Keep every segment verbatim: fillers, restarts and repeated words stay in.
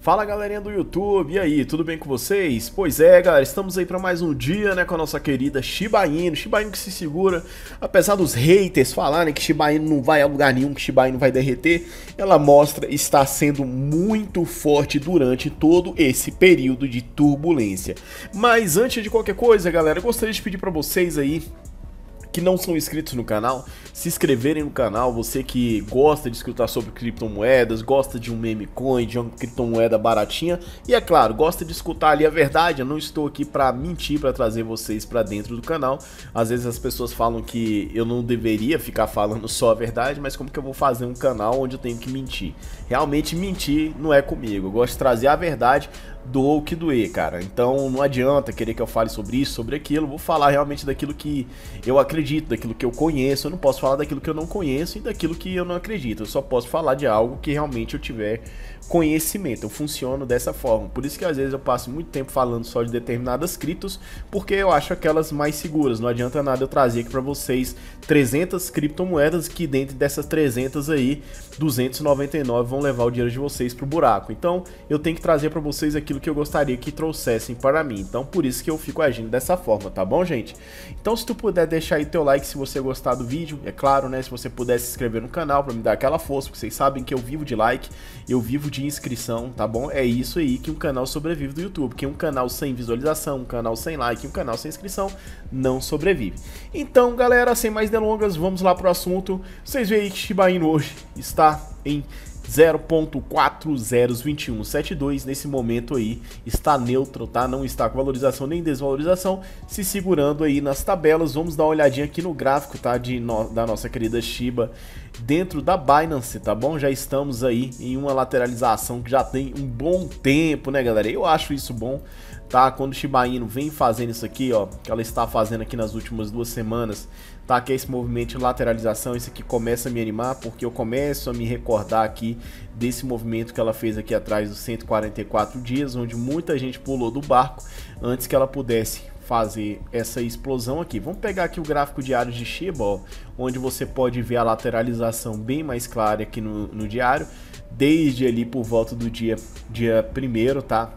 Fala galerinha do YouTube, e aí, tudo bem com vocês? Pois é, galera, estamos aí para mais um dia, né, com a nossa querida Shiba Inu, Shiba Inu que se segura, apesar dos haters falarem que Shiba Inu não vai a lugar nenhum, que Shiba Inu vai derreter, ela mostra estar sendo muito forte durante todo esse período de turbulência. Mas antes de qualquer coisa, galera, eu gostaria de pedir para vocês aí que não são inscritos no canal, se inscreverem no canal, você que gosta de escutar sobre criptomoedas, gosta de um meme coin, de uma criptomoeda baratinha e é claro, gosta de escutar ali a verdade. Eu não estou aqui para mentir, para trazer vocês para dentro do canal. Às vezes as pessoas falam que eu não deveria ficar falando só a verdade, mas como que eu vou fazer um canal onde eu tenho que mentir? Realmente mentir não é comigo, eu gosto de trazer a verdade, doa o que doer, cara. Então não adianta querer que eu fale sobre isso, sobre aquilo. Vou falar realmente daquilo que eu acredito, daquilo que eu conheço. Eu não posso falar daquilo que eu não conheço e daquilo que eu não acredito. Eu só posso falar de algo que realmente eu tiver conhecimento. Eu funciono dessa forma. Por isso que às vezes eu passo muito tempo falando só de determinadas criptos, porque eu acho aquelas mais seguras. Não adianta nada eu trazer aqui para vocês trezentas criptomoedas que dentro dessas trezentas aí, duzentos e noventa e nove vão levar o dinheiro de vocês pro buraco. Então eu tenho que trazer para vocês aquilo que eu gostaria que trouxessem para mim. Então por isso que eu fico agindo dessa forma, tá bom, gente? Então se tu puder deixar aí teu like se você gostar do vídeo, é claro, né? Se você puder se inscrever no canal para me dar aquela força, porque vocês sabem que eu vivo de like, eu vivo de inscrição, tá bom? É isso aí que um canal sobrevive do YouTube, que um canal sem visualização, um canal sem like, um canal sem inscrição não sobrevive. Então, galera, sem mais delongas, vamos lá pro assunto. Vocês veem que Shiba Inu hoje está em zero ponto quatro zero dois um sete dois, nesse momento aí está neutro, tá? Não está com valorização nem desvalorização, se segurando aí nas tabelas. Vamos dar uma olhadinha aqui no gráfico, tá? De no, da nossa querida Shiba dentro da Binance, tá bom? Já estamos aí em uma lateralização que já tem um bom tempo, né, galera? Eu acho isso bom, tá? Quando o Shiba Inu vem fazendo isso aqui, ó, que ela está fazendo aqui nas últimas duas semanas, tá? Que é esse movimento de lateralização, isso aqui começa a me animar, porque eu começo a me recordar aqui desse movimento que ela fez aqui atrás dos cento e quarenta e quatro dias, onde muita gente pulou do barco antes que ela pudesse fazer essa explosão aqui. Vamos pegar aqui o gráfico diário de Shiba, ó, onde você pode ver a lateralização bem mais clara aqui no, no diário, desde ali por volta do dia dia primeiro, tá?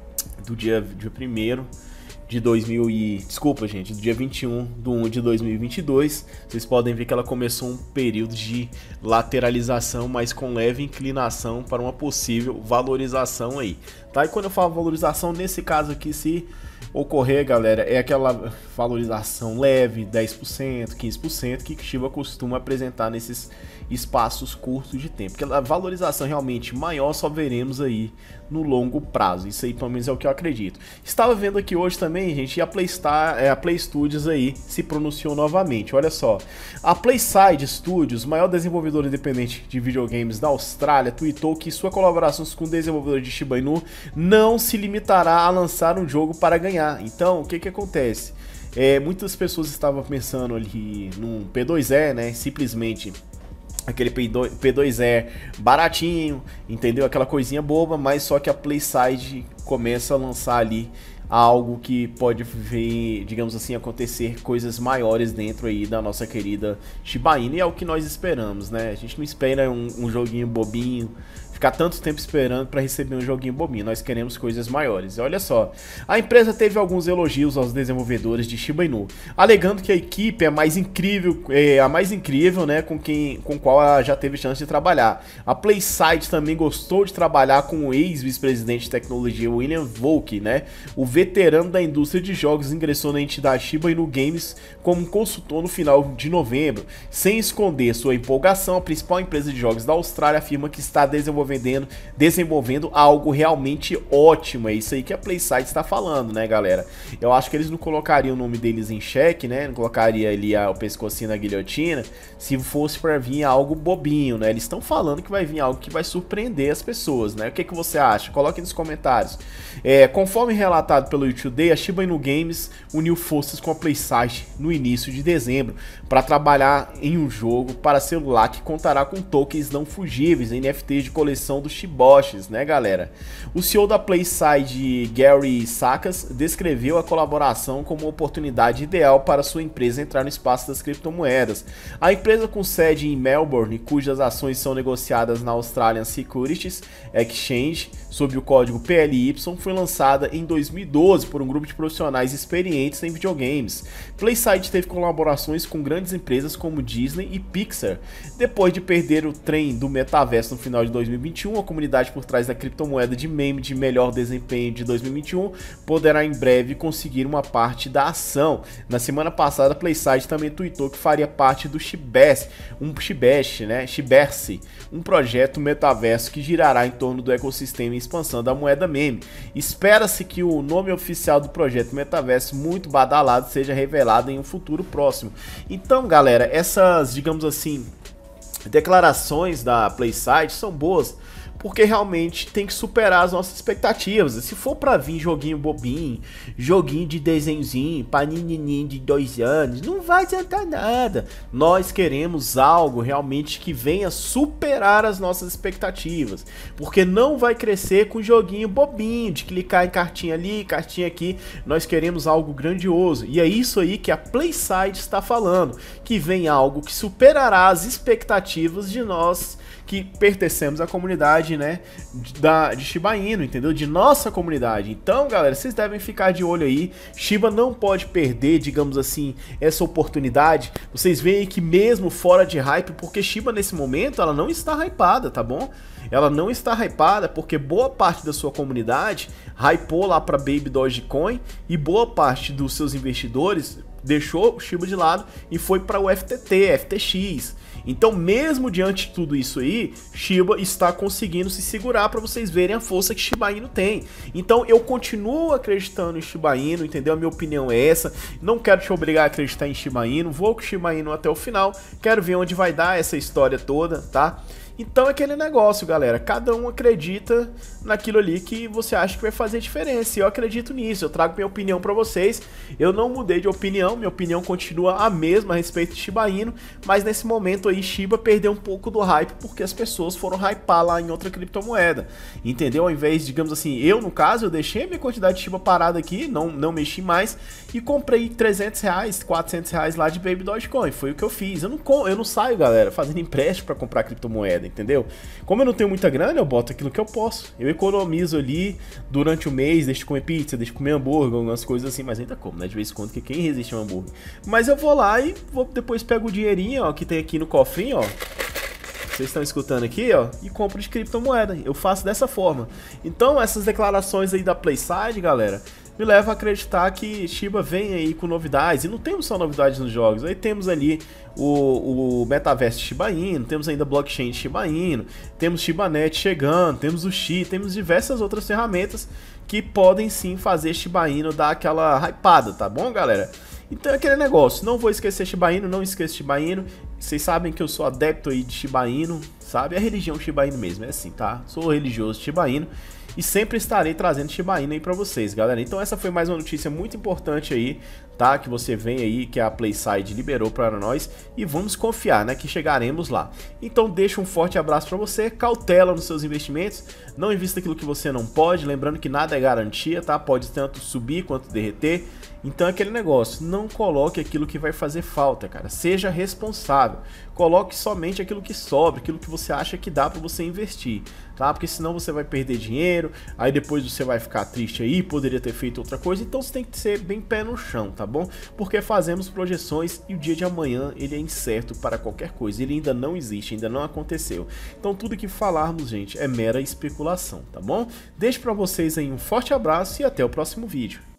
Do dia dia primeiro de dois mil e... Desculpa, gente, do dia vinte e um de um de dois mil e vinte e dois. Vocês podem ver que ela começou um período de lateralização, mas com leve inclinação para uma possível valorização aí, tá? E quando eu falo valorização, nesse caso aqui, se ocorrer, galera, é aquela valorização leve, dez por cento, quinze por cento, que Shiba costuma apresentar nesses espaços curtos de tempo. Porque a valorização realmente maior só veremos aí no longo prazo. Isso aí pelo menos é o que eu acredito. Estava vendo aqui hoje também, gente, e a Playstar, é, a Play Studios aí se pronunciou novamente. Olha só, a Playside Studios, maior desenvolvedora independente de videogames da Austrália, tweetou que sua colaboração com desenvolvedores de Shiba Inu não se limitará a lançar um jogo para ganhar. Então, o que que acontece? É, muitas pessoas estavam pensando ali num P dois E, né? Simplesmente aquele P dois E baratinho, entendeu? Aquela coisinha boba, mas só que a Playside começa a lançar ali algo que pode ver, digamos assim, acontecer coisas maiores dentro aí da nossa querida Shiba Inu, e é o que nós esperamos, né? A gente não espera um, um joguinho bobinho, ficar tanto tempo esperando para receber um joguinho bobinho. Nós queremos coisas maiores. E olha só, a empresa teve alguns elogios aos desenvolvedores de Shiba Inu, alegando que a equipe é mais incrível, é a mais incrível, né, com quem, com qual ela já teve chance de trabalhar. A Playside também gostou de trabalhar com o ex-vice-presidente de tecnologia William Volk, né? O veterano da indústria de jogos ingressou na entidade Shiba Inu Games como consultor no final de novembro. Sem esconder sua empolgação, a principal empresa de jogos da Austrália afirma que está desenvolvendo desenvolvendo algo realmente ótimo. É isso aí que a Playside está falando, né, galera? Eu acho que eles não colocariam o nome deles em xeque, né? Não colocaria ali a, o pescocinho na guilhotina se fosse para vir algo bobinho, né? Eles estão falando que vai vir algo que vai surpreender as pessoas, né? O que que você acha? Coloque nos comentários. É, conforme relatado pelo U Today, a Shiba Inu Games uniu forças com a Playside no início de dezembro para trabalhar em um jogo para celular que contará com tokens não fugíveis, N F Ts de coleção coleção dos Shiboshis, né, galera? O C E O da PlaySide, Gary Sakas, descreveu a colaboração como uma oportunidade ideal para sua empresa entrar no espaço das criptomoedas. A empresa, com sede em Melbourne, cujas ações são negociadas na Australian Securities Exchange sob o código P L Y, foi lançada em dois mil e doze por um grupo de profissionais experientes em videogames. PlaySide teve colaborações com grandes empresas como Disney e Pixar. Depois de perder o trem do metaverso no final de dois mil e vinte e um, a comunidade por trás da criptomoeda de meme de melhor desempenho de dois mil e vinte e um poderá em breve conseguir uma parte da ação. Na semana passada, a PlaySide também tweetou que faria parte do Shibash, um Shibash, né, Shiberse, um projeto metaverso que girará em torno do ecossistema e expansão da moeda meme. Espera-se que o nome oficial do projeto metaverso, muito badalado, seja revelado em um futuro próximo. Então, galera, essas, digamos assim, declarações da PlaySide são boas, porque realmente tem que superar as nossas expectativas. Se for pra vir joguinho bobinho, joguinho de desenhozinho, pra nininho de dois anos, não vai adiantar nada. Nós queremos algo realmente que venha superar as nossas expectativas, porque não vai crescer com joguinho bobinho, de clicar em cartinha ali, cartinha aqui. Nós queremos algo grandioso, e é isso aí que a PlaySide está falando, que vem algo que superará as expectativas de nós que pertencemos à comunidade, né, da, de Shiba Inu, entendeu? De nossa comunidade. Então, galera, vocês devem ficar de olho aí. Shiba não pode perder, digamos assim, essa oportunidade. Vocês veem que mesmo fora de hype, porque Shiba nesse momento, ela não está hypada, tá bom? Ela não está hypada porque boa parte da sua comunidade hypou lá para Baby Dogecoin e boa parte dos seus investidores deixou o Shiba de lado e foi para o F T T, F T X. Então, mesmo diante de tudo isso aí, Shiba está conseguindo se segurar, para vocês verem a força que Shiba Inu tem. Então, eu continuo acreditando em Shiba Inu, entendeu? A minha opinião é essa. Não quero te obrigar a acreditar em Shiba Inu, vou com Shiba Inu até o final. Quero ver onde vai dar essa história toda, tá? Então é aquele negócio, galera, cada um acredita naquilo ali que você acha que vai fazer diferença, e eu acredito nisso, eu trago minha opinião pra vocês. Eu não mudei de opinião, minha opinião continua a mesma a respeito de Shiba Inu, mas nesse momento aí Shiba perdeu um pouco do hype, porque as pessoas foram hypar lá em outra criptomoeda, entendeu? Ao invés, digamos assim, eu no caso, eu deixei a minha quantidade de Shiba parada aqui, não, não mexi mais, e comprei trezentos reais, quatrocentos reais lá de Baby Dogecoin, foi o que eu fiz. Eu não, eu não saio, galera, fazendo empréstimo pra comprar criptomoeda, entendeu? Como eu não tenho muita grana, eu boto aquilo que eu posso. Eu economizo ali durante o mês, deixo de comer pizza, deixo de comer hambúrguer, algumas coisas assim, mas ainda como, né? De vez em quando, que quem resiste a um hambúrguer. Mas eu vou lá e vou, depois pego o dinheirinho, ó, que tem aqui no cofrinho, ó. Vocês estão escutando aqui, ó, e compro de criptomoeda. Eu faço dessa forma. Então, essas declarações aí da PlaySide, galera, me leva a acreditar que Shiba vem aí com novidades, e não temos só novidades nos jogos, aí temos ali o, o Metaverse de Shiba Inu, temos ainda blockchain de Shiba Inu, temos ShibaNet chegando, temos o Shi, temos diversas outras ferramentas que podem sim fazer Shiba Inu dar aquela hypada, tá bom, galera? Então é aquele negócio, não vou esquecer Shiba Inu, não esqueça Shiba Inu, vocês sabem que eu sou adepto aí de Shiba Inu, sabe? É a religião Shiba Inu mesmo, é assim, tá? Sou religioso de Shiba Inu. E sempre estarei trazendo Shiba Inu aí pra vocês, galera. Então essa foi mais uma notícia muito importante aí, tá? Que você vem aí, que a PlaySide liberou para nós. E vamos confiar, né? Que chegaremos lá. Então deixa um forte abraço pra você. Cautela nos seus investimentos. Não invista aquilo que você não pode. Lembrando que nada é garantia, tá? Pode tanto subir quanto derreter. Então é aquele negócio, não coloque aquilo que vai fazer falta, cara. Seja responsável. Coloque somente aquilo que sobra, aquilo que você acha que dá para você investir, tá? Porque senão você vai perder dinheiro, aí depois você vai ficar triste aí, poderia ter feito outra coisa. Então você tem que ser bem pé no chão, tá bom? Porque fazemos projeções e o dia de amanhã ele é incerto para qualquer coisa. Ele ainda não existe, ainda não aconteceu. Então tudo que falarmos, gente, é mera especulação, tá bom? Deixo para vocês aí um forte abraço e até o próximo vídeo.